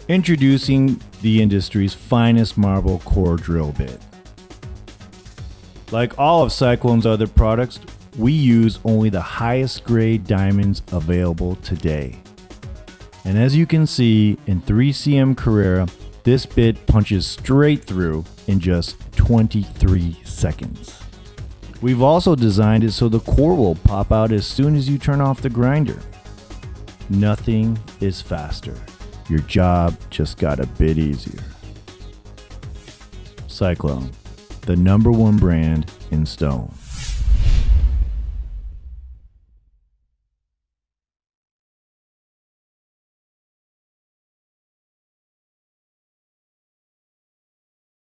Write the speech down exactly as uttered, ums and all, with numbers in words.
Introducing the industry's finest marble core drill bit. Like all of Cyclone's other products, we use only the highest grade diamonds available today. And as you can see in three C M Carrera, this bit punches straight through in just twenty-three seconds. We've also designed it so the core will pop out as soon as you turn off the grinder. Nothing is faster. Your job just got a bit easier. Cyclone, the number one brand in stone.